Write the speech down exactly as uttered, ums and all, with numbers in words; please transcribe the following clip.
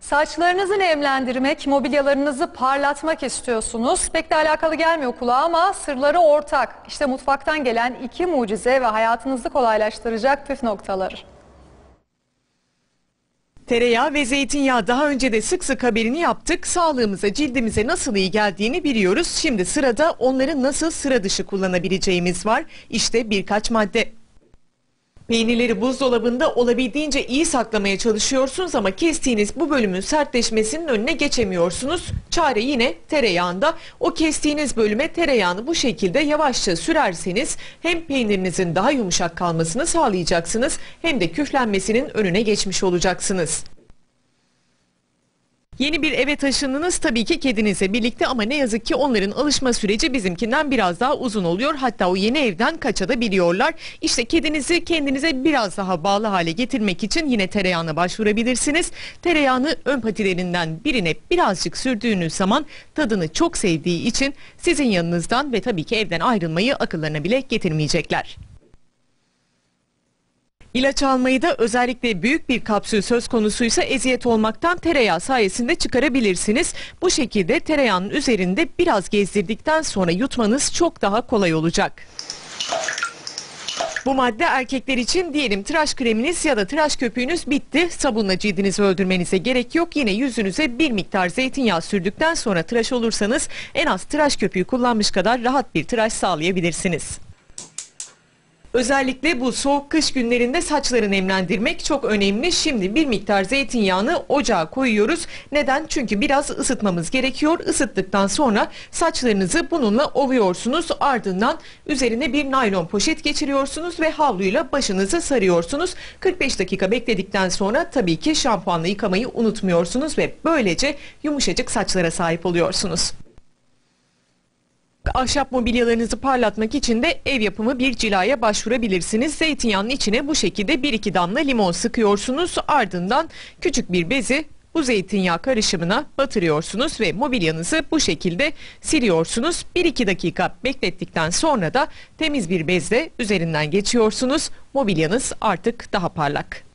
Saçlarınızı nemlendirmek, mobilyalarınızı parlatmak istiyorsunuz. Pek de alakalı gelmiyor kulağa ama sırları ortak. İşte mutfaktan gelen iki mucize ve hayatınızı kolaylaştıracak püf noktaları. Tereyağı ve zeytinyağı daha önce de sık sık haberini yaptık. Sağlığımıza, cildimize nasıl iyi geldiğini biliyoruz. Şimdi sırada onları nasıl sıra dışı kullanabileceğimiz var. İşte birkaç madde. Peynirleri buzdolabında olabildiğince iyi saklamaya çalışıyorsunuz ama kestiğiniz bu bölümün sertleşmesinin önüne geçemiyorsunuz. Çare yine tereyağında. O kestiğiniz bölüme tereyağını bu şekilde yavaşça sürerseniz hem peynirinizin daha yumuşak kalmasını sağlayacaksınız hem de küflenmesinin önüne geçmiş olacaksınız. Yeni bir eve taşındınız, tabii ki kedinizle birlikte ama ne yazık ki onların alışma süreci bizimkinden biraz daha uzun oluyor. Hatta o yeni evden kaçabiliyorlar. İşte kedinizi kendinize biraz daha bağlı hale getirmek için yine tereyağına başvurabilirsiniz. Tereyağını ön patilerinden birine birazcık sürdüğünüz zaman tadını çok sevdiği için sizin yanınızdan ve tabii ki evden ayrılmayı akıllarına bile getirmeyecekler. İlaç almayı da özellikle büyük bir kapsül söz konusuysa eziyet olmaktan tereyağı sayesinde çıkarabilirsiniz. Bu şekilde tereyağının üzerinde biraz gezdirdikten sonra yutmanız çok daha kolay olacak. Bu madde erkekler için, diyelim tıraş kreminiz ya da tıraş köpüğünüz bitti. Sabunla cildinizi öldürmenize gerek yok. Yine yüzünüze bir miktar zeytinyağı sürdükten sonra tıraş olursanız en az tıraş köpüğü kullanmış kadar rahat bir tıraş sağlayabilirsiniz. Özellikle bu soğuk kış günlerinde saçları nemlendirmek çok önemli. Şimdi bir miktar zeytinyağını ocağa koyuyoruz. Neden? Çünkü biraz ısıtmamız gerekiyor. Isıttıktan sonra saçlarınızı bununla ovuyorsunuz. Ardından üzerine bir naylon poşet geçiriyorsunuz ve havluyla başınızı sarıyorsunuz. kırk beş dakika bekledikten sonra tabii ki şampuanla yıkamayı unutmuyorsunuz ve böylece yumuşacık saçlara sahip oluyorsunuz. Ahşap mobilyalarınızı parlatmak için de ev yapımı bir cilaya başvurabilirsiniz. Zeytinyağının içine bu şekilde bir iki damla limon sıkıyorsunuz. Ardından küçük bir bezi bu zeytinyağı karışımına batırıyorsunuz ve mobilyanızı bu şekilde siliyorsunuz. bir iki dakika beklettikten sonra da temiz bir bezle üzerinden geçiyorsunuz. Mobilyanız artık daha parlak.